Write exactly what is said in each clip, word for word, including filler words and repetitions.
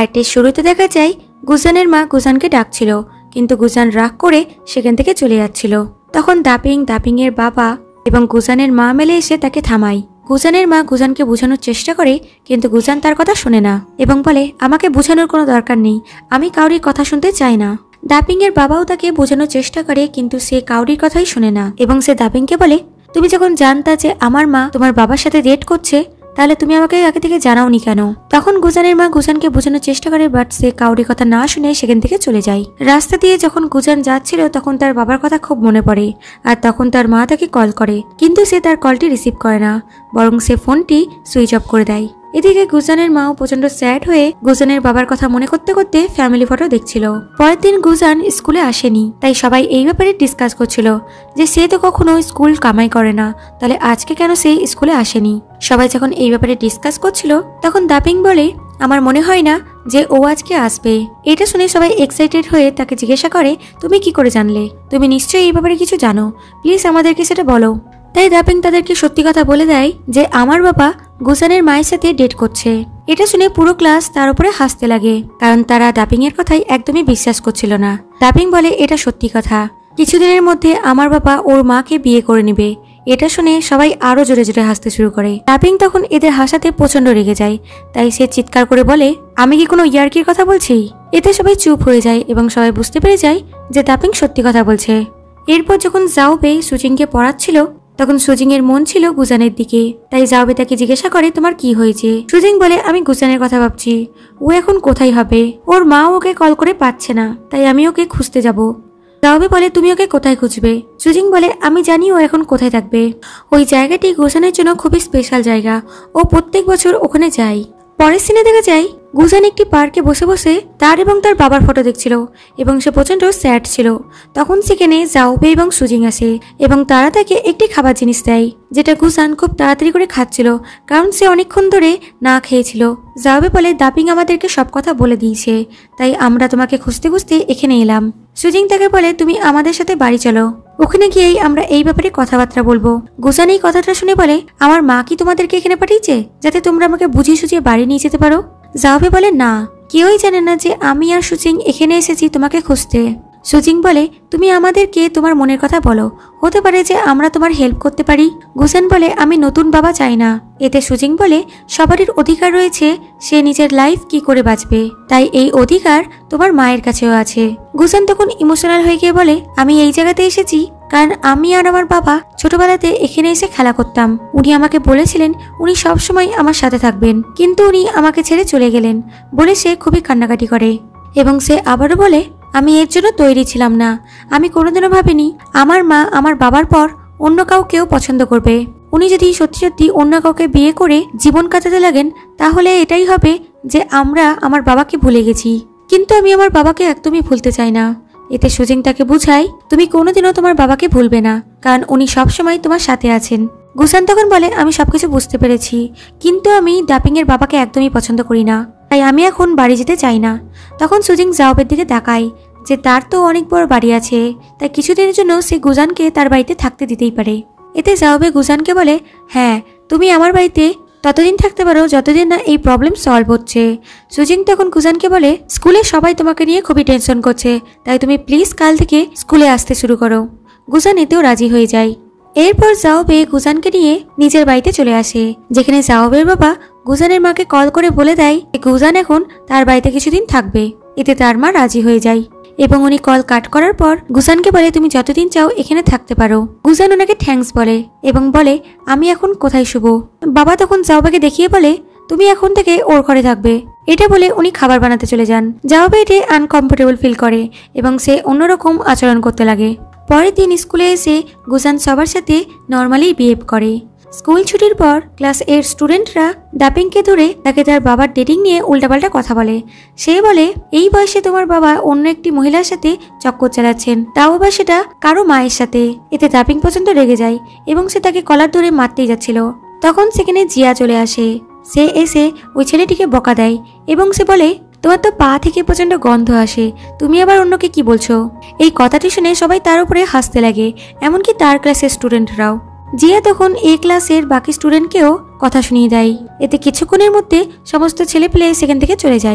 পার্টির শুরুতে দেখা যায় গুজানের মা গুজানকে ডাকছিল, কিন্তু গুজান রাগ করে সেখান থেকে চলে যাচ্ছিল। তখন দাপিং, দাপিং এর বাবা এবং গুজানের মা মিলে এসে তাকে থামায়। গুজানের মা গুজানকে বোঝানোর চেষ্টা করে, কিন্তু গুজান তার কথা শোনে না এবং বলে, আমাকে বোঝানোর কোনো দরকার নেই, আমি কাউরির কথা শুনতে চাই না। দাপিং এর বাবাও তাকে বোঝানোর চেষ্টা করে, কিন্তু সে কাউরির কথাই শোনে না এবং সে দাপিংকে বলে, তুমি যখন জানতা যে আমার মা তোমার বাবার সাথে ডেট করছে, তাহলে তুমি আমাকে আগে থেকে জানাওনি কেন? তখন গুজানের মা গুজানকে বোঝানোর চেষ্টা করে, বাট সে কাউরির কথা না শুনে সেখান থেকে চলে যায়। রাস্তা দিয়ে যখন গুজান যাচ্ছিল তখন তার বাবার কথা খুব মনে পড়ে, আর তখন তার মা তাকে কল করে, কিন্তু সে তার কলটি রিসিভ করে না, বরং সে ফোনটি সুইচ অফ করে দেয়। এদিকে গুজানের মাও প্রচন্ড স্যাড হয়ে গুজানের বাবার কথা মনে করতে করতে ফ্যামিলি ফটো দেখছিল। পরের দিন গুজান স্কুলে আসেনি, তাই সবাই এই ব্যাপারে ডিসকাস করছিল যে সে তো কখনো স্কুল কামাই করে না, তাহলে আজকে কেন সে স্কুলে আসেনি। সবাই যখন এই ব্যাপারে ডিসকাস করছিল তখন দাপিং বলে, আমার মনে হয় না যে ও আজকে আসবে। এটা শুনে সবাই এক্সাইটেড হয়ে তাকে জিজ্ঞাসা করে, তুমি কি করে জানলে? তুমি নিশ্চয়ই এই ব্যাপারে কিছু জানো, প্লিজ আমাদেরকে সেটা বলো। তাই দাপিং তাদেরকে সত্যি কথা বলে দেয় যে আমার বাবা গুজানের মায়ের সাথে ডেট করছে। এটা শুনে পুরো ক্লাস তার উপরে হাসতে লাগে, কারণ তারা দাপিং এর কথাই একদমই বিশ্বাস করছিল না। দাপিং বলে, এটা সত্যি কথা, কিছুদিনের মধ্যে আমার বাবা ওর মাকে বিয়ে করে নেবে। এটা শুনে সবাই আরো জোরে জোরে হাসতে শুরু করে। দাপিং তখন এদের হাসাতে প্রচন্ড রেগে যায়, তাই সে চিৎকার করে বলে, আমি কি কোনো ইয়ার্কির কথা বলছি? এতে সবাই চুপ হয়ে যায় এবং সবাই বুঝতে পেরে যায় যে দাপিং সত্যি কথা বলছে। এরপর যখন জাওবে সুজিংকে পড়াচ্ছিল তখন সুজিং এর মন ছিল গুজানের দিকে, তাই জাওবে তাকে জিজ্ঞাসা করে, তোমার কি হয়েছে? সুজিং বলে, আমি গুজানের কথা ভাবছি, ও এখন কোথায় হবে? ওর মা ওকে কল করে পাচ্ছে না, তাই আমি ওকে খুঁজতে যাব। জাওবে বলে, তুমি ওকে কোথায় খুঁজবে? সুজিং বলে, আমি জানি ও এখন কোথায় থাকবে। ওই জায়গাটি গুজানের জন্য খুবই স্পেশাল জায়গা, ও প্রত্যেক বছর ওখানে যায়। পরের সিনে দেখা যায় গুজান একটি পার্কে বসে বসে তার এবং তার বাবার ফটো দেখছিল এবং সে প্রচন্ড স্যাড ছিল। তখন সেখানে জাওবে এবং সুজিং আসে এবং তারা তাকে একটি খাবার জিনিস দেয়, যেটা গুজান খুব তাড়াতাড়ি করে খাচ্ছিল, কারণ সে অনেকক্ষণ ধরে না খেয়েছিল। জাওবে বলে, দাপিং আমাদেরকে সব কথা বলে দিয়েছে, তাই আমরা তোমাকে খুঁজতে খুঁজতে এখানে এলাম। সুজিং তাকে বলে, তুমি আমাদের সাথে বাড়ি চলো, ওখানে গিয়েই আমরা এই ব্যাপারে কথাবার্তা বলবো। গুজান এই কথাটা শুনে বলে, আমার মা কি তোমাদেরকে এখানে পাঠিয়েছে যাতে তোমরা আমাকে বুঝিয়ে সুঝিয়ে বাড়ি নিয়ে যেতে পারো? জাওবে বলে, না, কেউই জানে না যে আমি আর সুজিং এখানে এসেছি তোমাকে খুঁজতে। সুজিং বলে, তুমি আমাদেরকে তোমার মনের কথা বলো, হতে পারে যে আমরা তোমার হেল্প করতে পারি। গুজান বলে, আমি নতুন বাবা চাই না। এতে সুজিং বলে, সবারই অধিকার রয়েছে সে নিজের লাইফ কি করে বাঁচবে, তাই এই অধিকার তোমার মায়ের কাছেও আছে। গুজান তখন ইমোশনাল হয়ে গিয়ে বলে, আমি এই জায়গাতে এসেছি কারণ আমি আর আমার বাবা ছোটবেলাতে এখানে এসে খেলা করতাম। উনি আমাকে বলেছিলেন উনি সবসময় আমার সাথে থাকবেন, কিন্তু উনি আমাকে ছেড়ে চলে গেলেন বলে সে খুবই কান্নাকাটি করে এবং সে আবারও বলে, আমি এর জন্য তৈরি ছিলাম না। আমি কোনোদিনও ভাবিনি আমার মা আমার বাবার পর অন্য কাউকেও পছন্দ করবে। উনি যদি সত্যি সত্যি অন্য কাউকে বিয়ে করে জীবন কাটাতে লাগেন, তাহলে এটাই হবে যে আমরা আমার বাবাকে ভুলে গেছি, কিন্তু আমি আমার বাবাকে একদমই ভুলতে চাই না। এতে সুজিং তাকে বুঝায়, তুমি কোনোদিনও তোমার বাবাকে ভুলবে না, কারণ উনি সবসময় তোমার সাথে আছেন। গুজান তখন বলে, আমি সবকিছু বুঝতে পেরেছি, কিন্তু আমি দাপিং এর বাবাকে একদমই পছন্দ করি না, তাই আমি এখন বাড়ি যেতে চাই না। তখন সুজিং জাওবের দিকে তাকায় যে তার তো অনেক বড় বাড়ি আছে, তাই কিছুদিনের জন্য সে গুজানকে তার বাড়িতে থাকতে দিতেই পারে। এতে জাওবে গুজানকে বলে, হ্যাঁ, তুমি আমার বাড়িতে ততদিন থাকতে পারো যতদিন না এই প্রবলেম সলভ হচ্ছে। সুজিং তখন গুজানকে বলে, স্কুলে সবাই তোমাকে নিয়ে খুবই টেনশন করছে, তাই তুমি প্লিজ কাল থেকে স্কুলে আসতে শুরু করো। গুজান এতেও রাজি হয়ে যায়। এরপর জাওবে গুজানকে নিয়ে নিজের বাড়িতে চলে আসে, যেখানে জাওবের বাবা গুজানের মাকে কল করে বলে দেয় গুজান এখন তার বাড়িতে কিছুদিন থাকবে। এতে তার মা রাজি হয়ে যায় এবং উনি কল কাট করার পর গুজানকে বলে, তুমি যতদিন চাও এখানে থাকতে পারো। গুজান ওনাকে থ্যাঙ্কস বলে এবং বলে, আমি এখন কোথায় শুভ? বাবা তখন জাওবেকে দেখিয়ে বলে, তুমি এখন থেকে ওর ঘরে থাকবে। এটা বলে উনি খাবার বানাতে চলে যান। জাওবে এতে আনকমফোর্টেবল ফিল করে এবং সে অন্যরকম আচরণ করতে লাগে। পরের দিন স্কুলে এসে গুজান সবার সাথে নর্মালি বিহেভ করে। স্কুল ছুটির পর ক্লাস এর স্টুডেন্টরা দাপিংকে ধরে তাকে তার বাবার ডেটিং নিয়ে উল্টাপাল্টা কথা বলে। সে বলে, এই বয়সে তোমার বাবা অন্য একটি মহিলার সাথে চক্কর চালাচ্ছেন, তাও আবার সেটা কারো মায়ের সাথে। এতে দাপিং পর্যন্ত রেগে যায় এবং সে তাকে কলার ধরে মারতেই যাচ্ছিল। তখন সেখানে জিয়া চলে আসে। সে এসে ওই ছেলেটিকে বকা দেয় এবং সে বলে, তোমার তো পা থেকে প্রচন্ড গন্ধ আসে, তুমি আবার অন্যকে কি বলছো? এই কথাটি শুনে সবাই তার উপরে হাসতে লাগে, এমনকি তার ক্লাসের স্টুডেন্টরাও। জিয়া তখন এই ক্লাসের বাকি স্টুডেন্টকেও কথা শুনিয়ে দেয়। এতে কিছুক্ষণের মধ্যে সমস্ত ছেলেপেলে সেখান থেকে চলে যায়।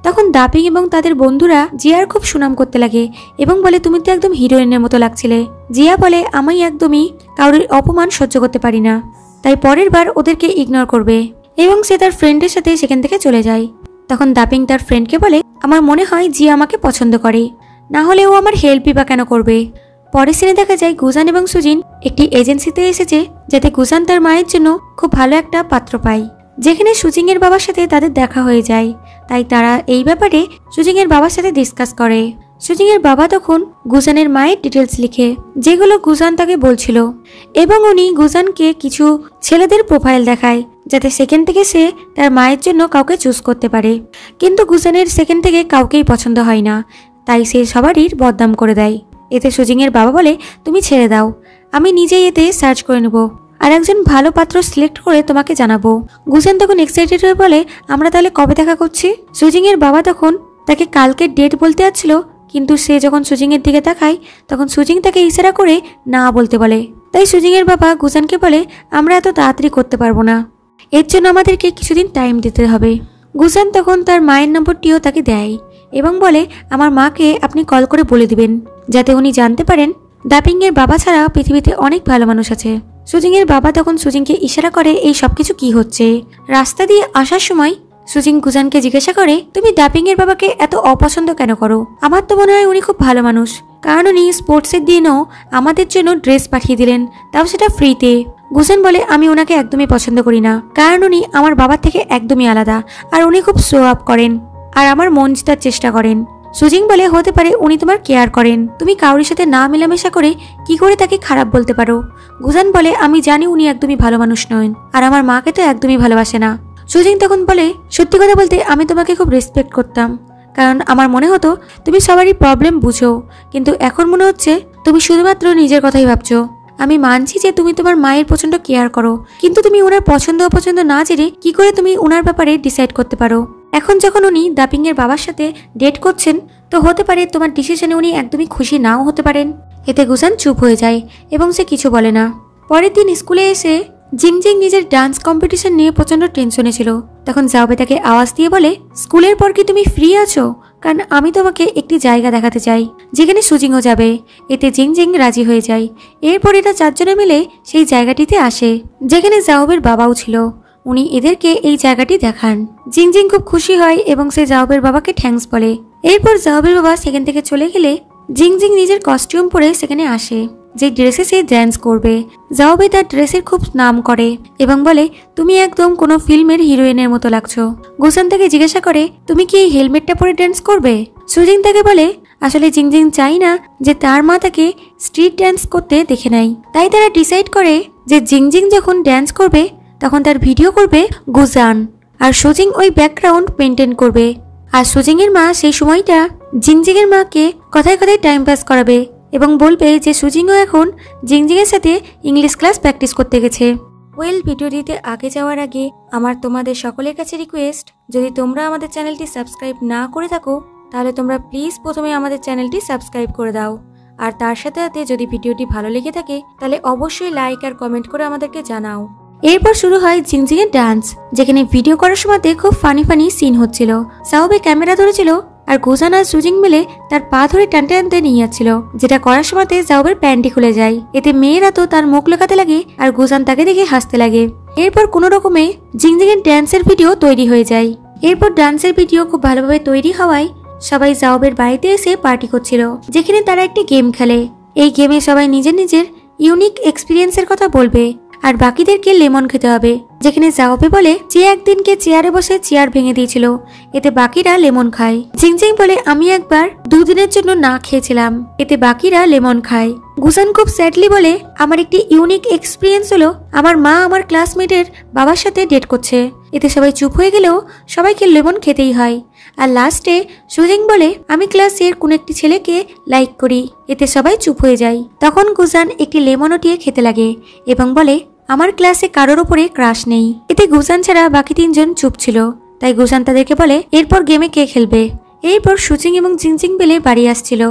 তখন দাপিং এবং তাদের বন্ধুরা জিয়ার খুব সুনাম করতে লাগে এবং বলে তুমি তো একদম হিরোইনের মতো লাগছিলে। জিয়া বলে আমি একদমই কারোর অপমান সহ্য করতে পারি না, তাই পরের বার ওদেরকে ইগনোর করবে এবং সে তার ফ্রেন্ডের সাথে সেখান থেকে চলে যায়। তখন দাপিং তার ফ্রেন্ডকে বলে আমার মনে হয় জিয়া আমাকে পছন্দ করে, না হলে ও আমার হেল্পই বা কেন করবে। পরের সিনে দেখা যায় গুজান এবং সুজিন একটি এজেন্সিতে এসেছে যাতে গুজান তার মায়ের জন্য খুব ভালো একটা পাত্র পায়, যেখানে সুজিং এর বাবার সাথে তাদের দেখা হয়ে যায়। তাই তারা এই ব্যাপারে সুজিং এর বাবার সাথে ডিসকাস করে। সুজিং এর বাবা তখন গুজানের মায়ের ডিটেলস লিখে যেগুলো গুজান তাকে বলছিল এবং উনি গুজানকে কিছু ছেলেদের প্রোফাইল দেখায় যাতে সেখান থেকে সে তার মায়ের জন্য কাউকে চুজ করতে পারে। কিন্তু গুজানের সেখান থেকে কাউকেই পছন্দ হয় না, তাই সে সবারই বদনাম করে দেয়। এতে সুজিং এর বাবা বলে তুমি ছেড়ে দাও, আমি নিজেই এতে সার্চ করে নেব আর একজন ভালো পাত্র সিলেক্ট করে তোমাকে জানাবো। গুজান তখন এক্সাইটেড হয়ে বলে আমরা তাহলে কবে দেখা করছি। সুজিং এর বাবা তখন তাকে কালকের ডেট বলতে যাচ্ছিল, কিন্তু সে যখন সুজিং এর দিকে তাকায় তখন সুজিং তাকে ইশারা করে না বলতে বলে। তাই সুজিং এর বাবা গুজানকে বলে আমরা এত তাড়াতাড়ি করতে পারবো না, এর জন্য আমাদেরকে কিছুদিন টাইম দিতে হবে। গুজান তখন তার মায়ের নম্বরটিও তাকে দেয় এবং বলে আমার মাকে আপনি কল করে বলে দিবেন যাতে উনি জানতে পারেন দাপিং এর বাবা ছাড়া পৃথিবীতে অনেক ভালো মানুষ আছে। সুজিং এর বাবা তখন সুজিংকে ইশারা করে এই সবকিছু কি হচ্ছে। রাস্তা দিয়ে আসার সময় সুজিং গুজানকে জিজ্ঞাসা করে তুমি দাপিং এর বাবাকে এত অপছন্দ কেন করো? আমার তো মনে হয় উনি খুব ভালো মানুষ, কারণ উনি স্পোর্টসের দিনও আমাদের জন্য ড্রেস পাঠিয়ে দিলেন, তাও সেটা ফ্রিতে। গুজান বলে আমি ওনাকে একদমই পছন্দ করি না, কারণ উনি আমার বাবার থেকে একদমই আলাদা আর উনি খুব শো আপ করেন আর আমার মন জেতার চেষ্টা করেন। সুজিং বলে হতে পারে উনি তোমার কেয়ার করেন, তুমি কাউরির সাথে না মেলামেশা করে কি করে তাকে খারাপ বলতে পারো। গুজান বলে আমি জানি উনি একদমই ভালো মানুষ নন আর আমার মাকে তো একদমই ভালোবাসে না। সুজিং তখন বলে সত্যি কথা বলতে আমি তোমাকে খুব রেসপেক্ট করতাম, কারণ আমার মনে হতো তুমি সবারই প্রবলেম বুঝো, কিন্তু এখন মনে হচ্ছে তুমি শুধুমাত্র নিজের কথাই ভাবছো। আমি মানছি যে তুমি তোমার মায়ের প্রচন্ড কেয়ার করো, কিন্তু তুমি ওনার পছন্দ অপছন্দ না জেনে কি করে তুমি ওনার ব্যাপারে ডিসাইড করতে পারো। এখন যখন উনি দাপিং এর বাবার সাথে ডেট করছেন তো হতে পারে তোমার ডিসিশনে উনি একদমই খুশি নাও হতে পারেন। এতে গুজান চুপ হয়ে যায় এবং সে কিছু বলে না। পরের দিন স্কুলে এসে জিংজিং নিজের ডান্স কম্পিটিশন নিয়ে প্রচন্ড টেনশনে ছিল। তখন জাওবে তাকে আওয়াজ দিয়ে বলে স্কুলের পর কি তুমি ফ্রি আছো? কারণ আমি তোমাকে একটি জায়গা দেখাতে চাই যেখানে সুজিংও যাবে। এতে জিংজিং রাজি হয়ে যায়। এরপর এরা চারজনে মিলে সেই জায়গাটিতে আসে যেখানে জাওবের বাবাও ছিল। উনি এদেরকে এই জায়গাটি দেখান। জিংজিং খুব খুশি হয় এবং সে জাওবের বাবাকে থ্যাঙ্কস বলে। এরপর জাওবের বাবা সেখান থেকে চলে গেলে জিংজিং নিজের কস্টিউম পরে সেখানে আসে, যে ড্রেসে সে ড্যান্স করবে। জাওবে তার ড্রেসের খুব নাম করে এবং বলে তুমি একদম কোনো ফিল্মের হিরোইনের মতো লাগছো। গুজান তাকে জিজ্ঞাসা করে তুমি কি এই হেলমেটটা পরে ড্যান্স করবে? সুজিং তাকে বলে আসলে জিংজিং চাই না যে তার মা তাকে স্ট্রিট ড্যান্স করতে দেখে নেয়, তাই তারা ডিসাইড করে যে জিংজিং যখন ড্যান্স করবে তখন তার ভিডিও করবে গুজান আর সুজিং ওই ব্যাকগ্রাউন্ড মেনটেন করবে। আর সুজিং এর মা সেই সময়টা জিংজিং এর মাকে কথায় কথায় টাইম পাস করাবে এবং বলবে যে সুজিংও এখন জিংজিং এর সাথে ইংলিশ ক্লাস প্র্যাকটিস করতে গেছে। ওয়েল, ভিডিওটিতে আগে যাওয়ার আগে আমার তোমাদের সকলের কাছে রিকোয়েস্ট, যদি তোমরা আমাদের চ্যানেলটি সাবস্ক্রাইব না করে থাকো তাহলে তোমরা প্লিজ প্রথমে আমাদের চ্যানেলটি সাবস্ক্রাইব করে দাও, আর তার সাথে সাথে যদি ভিডিওটি ভালো লেগে থাকে তাহলে অবশ্যই লাইক আর কমেন্ট করে আমাদেরকে জানাও। এরপর শুরু হয় জিংজিং এর ডান্স, যেখানে ভিডিও করার সময় খুব ফানি ফানি সিন হচ্ছিল। জাওবে ক্যামেরা ধরেছিল আর গুজান আর সুজিং মিলে তার পা ধরে টানতে টানতে নিয়ে যাচ্ছিল, যেটা করার সময় জাওবের প্যান্টি খুলে যায়। এতে মেয়েরা তো তার মুখ লুকাতে লাগে আর গুজান তাকে দেখে হাসতে লাগে। এরপর কোনো রকমে জিংজিং এর ডান্সের ভিডিও তৈরি হয়ে যায়। এরপর ডান্সের ভিডিও খুব ভালোভাবে তৈরি হওয়ায় সবাই জাওবের বাড়িতে এসে পার্টি করছিল, যেখানে তারা একটি গেম খেলে। এই গেমে সবাই নিজের নিজের ইউনিক এক্সপিরিয়েন্সের কথা বলবে আর বাকিদেরকে লেমন খেতে হবে, যেখানে জাওবে বলে যে একদিনকে চেয়ারে বসে চেয়ার ভেঙে দিয়েছিল, এতে বাকিরা লেমন খায়। জিংজিং বলে আমি একবার দুদিনের জন্য না খেয়েছিলাম, এতে বাকিরা লেমন খায়। গুজান খুব স্যাডলি বলে আমার একটি ইউনিক এক্সপিরিয়েন্স হলো আমার মা আমার ক্লাসমেটের বাবার সাথে ডেট করছে। এতে সবাই চুপ হয়ে গেলেও সবাইকে লেমন খেতেই হয়। আর লাস্টে সুজিং বলে আমি ক্লাসের কোন একটি ছেলেকে লাইক করি, এতে সবাই চুপ হয়ে যায়। তখন গুজান একটি লেমন উঠিয়ে খেতে লাগে এবং বলে আমার ক্লাসে কারোর উপরে ক্রাশ নেই। এতে গুজান ছাড়া বাকি তিনজন চুপ ছিল, তাই গুজান তাদেরকে বলে এরপর গেমে কে খেলবে। এরপর সুজিং এবং জিংজিং বেলে বাড়ি আসছিল।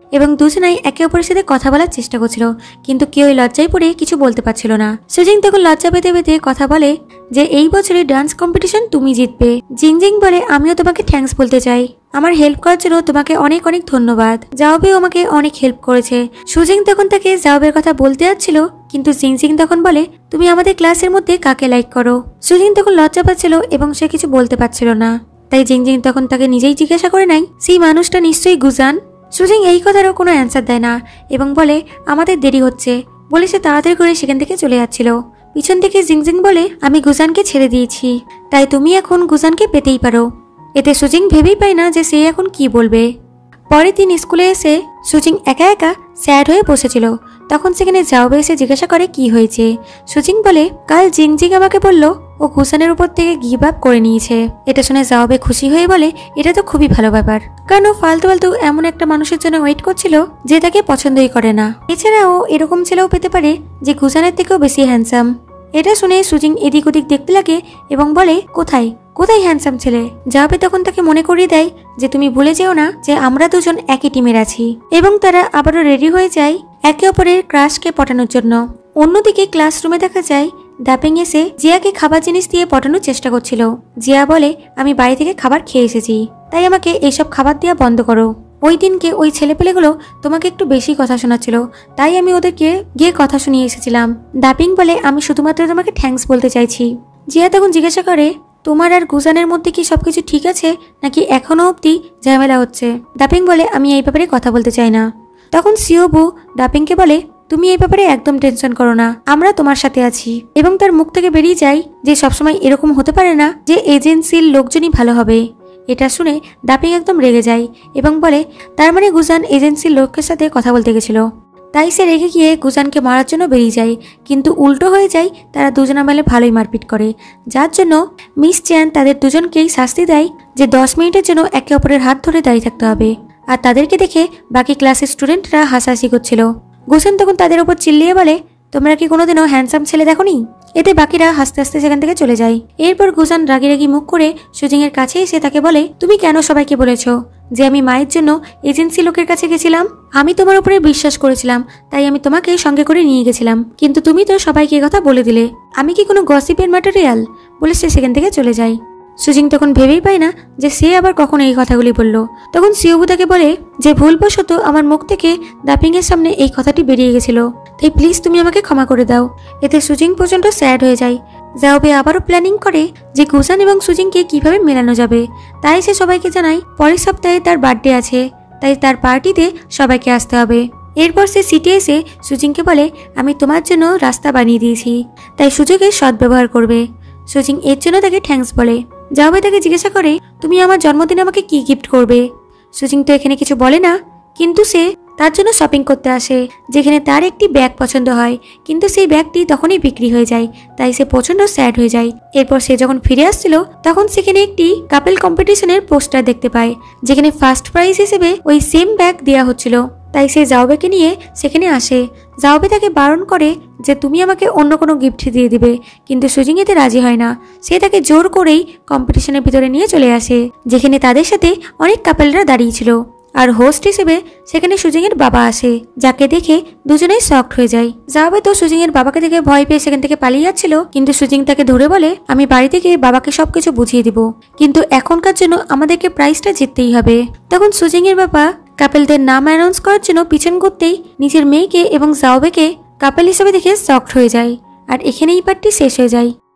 এবং দুজনাই একে অপরের সাথে কথা বলার চেষ্টা করছিল, কিন্তু কেউই লজ্জায় পড়ে কিছু বলতে পারছিল না। সুজিং তখন লজ্জা পেতে পেতে কথা বলে যে এই বছরের ডান্স কম্পিটিশন তুমি জিতবে। জিংজিং বলে আমিও তোমাকে থ্যাঙ্কস বলতে চাই, আমার হেল্প করার জন্য তোমাকে অনেক অনেক ধন্যবাদ। জাওবেও আমাকে অনেক হেল্প করেছে। সুজিং তখন তাকে জাওবের কথা বলতে যাচ্ছিল, কিন্তু জিংজিং তখন বলে তুমি আমাদের ক্লাসের মধ্যে কাকে লাইক করো। সুজিং তখন লজ্জা পাচ্ছিল এবং সে কিছু বলতে পারছিল না, তাই জিংজিং তখন তাকে নিজেই জিজ্ঞাসা করে নাই সেই মানুষটা নিশ্চয়ই গুজান। সুজিং এই কথারও কোনো অ্যান্সার দেয় না এবং বলে আমাদের দেরি হচ্ছে বলে সে তাড়াতাড়ি করে সেখান থেকে চলে যাচ্ছিল। পিছন থেকে জিংজিং বলে আমি গুজানকে ছেড়ে দিয়েছি, তাই তুমি এখন গুজানকে পেতেই পারো। এতে সুজিং ভেবেই পায় না যে সে এখন কি বলবে। পরের দিন স্কুলে এসে সুজিং একা একা স্যাড হয়ে বসেছিল। তখন সেখানে জাওবে এসে জিজ্ঞাসা করে কি হয়েছে। সুজিং বলে কাল জিংজিং আমাকে বলল ও গুজানের উপর থেকে গিভ আপ করে নিয়েছে। এটা শুনে জাওবে খুশি হয়ে বলে এটা তো খুবই ভালো ব্যাপার, কারণ ও ফালতু ফালতু এমন একটা মানুষের জন্য ওয়েট করছিল যে তাকে পছন্দই করে না। এছাড়াও এরকম ছেলেও পেতে পারে যে গুজানের থেকেও বেশি হ্যান্ডসাম। এটা শুনে সুজিং এদিক ওদিক দেখতে লাগে এবং বলে কোথায় কোথায় হ্যান্ডসাম ছেলে। জাওবে তখন তাকে মনে করিয়ে দেয় যে তুমি ভুলে যেও না যে আমরা দুজন একই টিমের আছি, এবং তারা আবারও রেডি হয়ে যায় একে অপরের ক্রাশকে পটানোর জন্য। অন্যদিকে ক্লাসরুমে দেখা যায় দাপিং এসে জিয়াকে খাবার জিনিস দিয়ে পটানোর চেষ্টা করছিল। জিয়া বলে আমি বাড়ি থেকে খাবার খেয়ে এসেছি, তাই আমাকে এইসব খাবার দেওয়া বন্ধ করো। ওই দিনকে ওই ছেলেপেলেগুলো তোমাকে একটু বেশি কথা শোনাচ্ছিল, তাই আমি ওদেরকে গিয়ে কথা শুনিয়ে এসেছিলাম। দাপিং বলে আমি শুধুমাত্র তোমাকে থ্যাঙ্কস বলতে চাইছি। জিয়া তখন জিজ্ঞাসা করে তোমার আর গুজানের মধ্যে কি সবকিছু ঠিক আছে নাকি এখনো অব্দি ঝামেলা হচ্ছে। দাপিং বলে আমি এই ব্যাপারে কথা বলতে চাই না। তখন সিওবু দাপিংকে বলে তুমি এই ব্যাপারে একদম টেনশন করো না, আমরা তোমার সাথে আছি। এবং তার মুখ থেকে বেরিয়ে যায় যে সবসময় এরকম হতে পারে না যে এজেন্সির লোকজনই ভালো হবে। এটা শুনে দাপিং একদম রেগে যায় এবং বলে তার মানে গুজান এজেন্সির লোকের সাথে কথা বলতে গেছিল। তাই সে রেগে গিয়ে গুজানকে মারার জন্য বেরিয়ে যায়, কিন্তু উল্টো হয়ে যায়, তারা দুজনা মিলে ভালোই মারপিট করে, যার জন্য মিস চ্যান তাদের দুজনকেই শাস্তি দেয় যে দশ মিনিটের জন্য একে অপরের হাত ধরে দাঁড়িয়ে থাকতে হবে। আর তাদেরকে দেখে বাকি ক্লাসের স্টুডেন্টরা হাসাহাসি করছিল। গুজান তখন তাদের উপর চিল্লিয়ে বলে তোমরা কি কোনোদিনও হ্যান্ডসাম ছেলে দেখোনি। এতে বাকিরা হাসতে হাসতে সেখান থেকে চলে যায়। এরপর গুজান রাগি রাগি মুখ করে সুজিং এর কাছে এসে তাকে বলে তুমি কেন সবাইকে বলেছো যে আমি মায়ের জন্য এজেন্সি লোকের কাছে গেছিলাম। আমি তোমার উপরে বিশ্বাস করেছিলাম, তাই আমি তোমাকে সঙ্গে করে নিয়ে গেছিলাম, কিন্তু তুমি তো সবাইকে কথা বলে দিলে। আমি কি কোনো গসিপের ম্যাটেরিয়াল বলে সে সেখান থেকে চলে যায়। সুজিং তখন ভেবেই পায় না যে সে আবার কখন এই কথাগুলি বলল। তখন সিওবু তাকে বলে যে ভুলবশত আমার মুখ থেকে দাপিং এর সামনে এই কথাটি বেরিয়ে গেছিল, তাই প্লিজ তুমি আমাকে ক্ষমা করে দাও। এতে সুজিং প্রচন্ড স্যাড হয়ে যায়। জাওবে আবারও প্ল্যানিং করে যে গুজান এবং সুজিংকে কিভাবে মেলানো যাবে। তাই সে সবাইকে জানায় পরের সপ্তাহে তার বার্থডে আছে, তাই তার পার্টিতে সবাইকে আসতে হবে। এরপর সে সিটে এসে সুজিংকে বলে আমি তোমার জন্য রাস্তা বানিয়ে দিয়েছি, তাই সুযোগের সদ্ব্যবহার করবে। সুজিং এর জন্য তাকে থ্যাঙ্কস বলে। জাওবে তাকে জিজ্ঞাসা করে তুমি আমার জন্মদিনে আমাকে কি গিফট করবে। সুজিং তো এখানে কিছু বলে না, কিন্তু সে তার জন্য শপিং করতে আসে, যেখানে তার একটি ব্যাগ পছন্দ হয়, কিন্তু সেই ব্যাগটি তখনই বিক্রি হয়ে যায়, তাই সে প্রচন্ড স্যাড হয়ে যায়। এরপর সে যখন ফিরে আসছিল তখন সেখানে একটি কাপল কম্পিটিশনের পোস্টার দেখতে পায়, যেখানে ফার্স্ট প্রাইজ হিসেবে ওই সেম ব্যাগ দেওয়া হচ্ছিল। তাই সে জাওবেকে নিয়ে সেখানে আসে। জাওবে তাকে বারণ করে যে তুমি আমাকে অন্য কোনো গিফট দিয়ে দিবে, কিন্তু সুজিং এতে রাজি হয় না। সে তাকে জোর করেই কম্পিটিশনের ভিতরে নিয়ে চলে আসে, যেখানে তাদের সাথে অনেক কাপলরা দাঁড়িয়েছিল। আর হোস্ট হিসেবে সেখানে সুজিং এর বাবা আসে, যাকে দেখে দুজনেই শকড হয়ে যায়। জাওবে তো সুজিং এর বাবাকে দেখে ভয় পেয়ে সেখান থেকে পালিয়ে যাচ্ছিল, কিন্তু সুজিং তাকে ধরে বলে আমি বাড়ি থেকে বাবাকে সবকিছু বুঝিয়ে দিব, কিন্তু এখনকার জন্য আমাদেরকে প্রাইজটা জিততেই হবে। তখন সুজিং এর বাবা কাপেলদের নাম অ্যানাউন্স করার জন্য পিছন করতেই নিজের মেয়েকে এবং জাওবেকে কাপেল হিসেবে দেখে শকড হয়ে যায়। আর এখানেই পার্টটি শেষ হয়ে যায়।